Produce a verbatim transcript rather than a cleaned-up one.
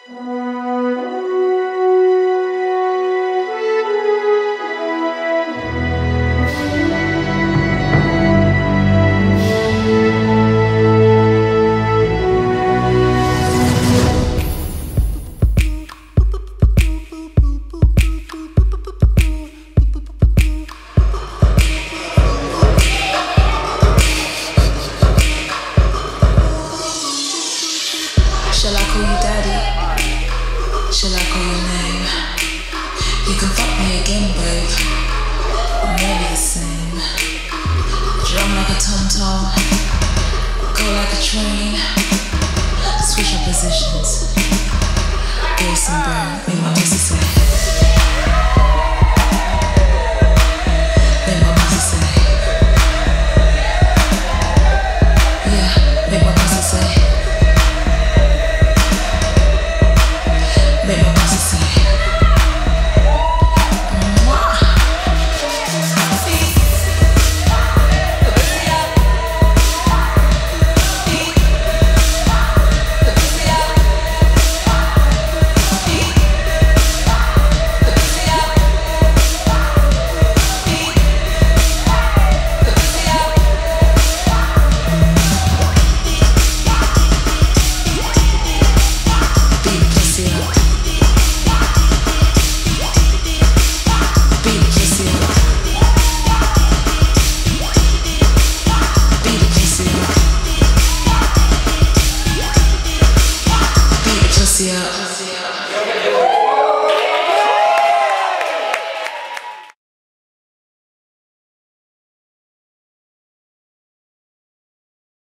Shall I call you daddy? Shall I call your name? You can fuck me again, babe. I'm never the same. Drum like a tom-tom, go like a train. Switch our positions. Bass and burn, make my pussy say. Make my pussy say.